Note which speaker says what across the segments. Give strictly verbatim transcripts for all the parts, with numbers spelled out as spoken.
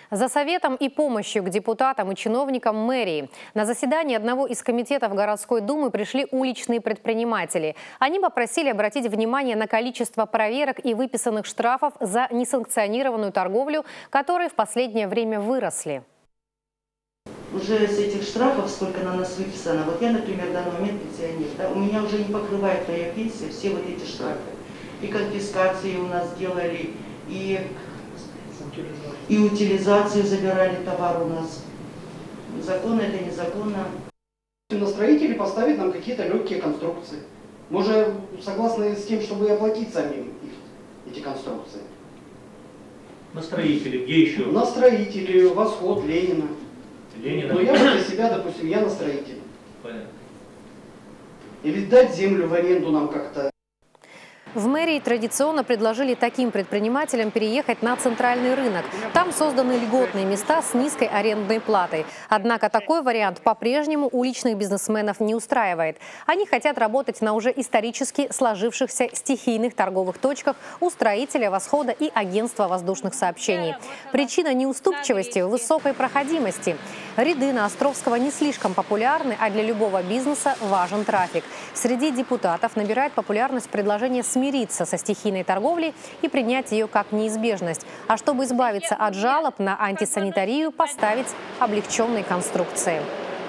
Speaker 1: За советом и помощью к депутатам и чиновникам мэрии на заседание одного из комитетов городской думы пришли уличные предприниматели. Они попросили обратить внимание на количество проверок и выписанных штрафов за несанкционированную торговлю, которые в последнее время выросли.
Speaker 2: Уже с этих штрафов, сколько на нас выписано, вот я, например, в данный момент пенсионер, да, у меня уже не покрывает моя пенсия все вот эти штрафы. И конфискации у нас делали, и, и утилизацию забирали товар у нас. Законно это незаконно.
Speaker 3: На строителей поставить нам какие-то легкие конструкции. Мы же согласны с тем, чтобы оплатить самим их, эти конструкции.
Speaker 4: На строителей, где еще?
Speaker 3: На строителей, Восход, Ленина.
Speaker 4: Ленина.
Speaker 3: Но я для себя, допустим, я на строителе.
Speaker 4: Понятно.
Speaker 3: Или дать землю в аренду нам как-то.
Speaker 1: В мэрии традиционно предложили таким предпринимателям переехать на центральный рынок. Там созданы льготные места с низкой арендной платой. Однако такой вариант по-прежнему уличных бизнесменов не устраивает. Они хотят работать на уже исторически сложившихся стихийных торговых точках у строителя, Восхода и агентства воздушных сообщений. Причина неуступчивости в высокой проходимости. Ряды на Островского не слишком популярны, а для любого бизнеса важен трафик. Среди депутатов набирает популярность предложение смириться со стихийной торговлей и принять ее как неизбежность. А чтобы избавиться от жалоб на антисанитарию, поставить облегченные конструкции.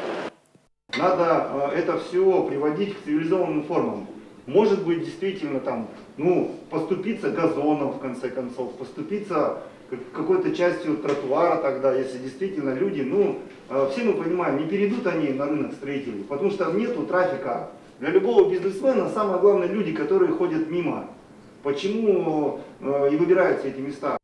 Speaker 5: Надо это все приводить к цивилизованным формам. Может быть, действительно там, ну, поступиться газоном, в конце концов, поступиться какой-то частью тротуара тогда, если действительно люди, ну, все мы понимаем, не перейдут они на рынок строителей, потому что нету трафика. Для любого бизнесмена самое главное люди, которые ходят мимо. Почему и выбираются эти места?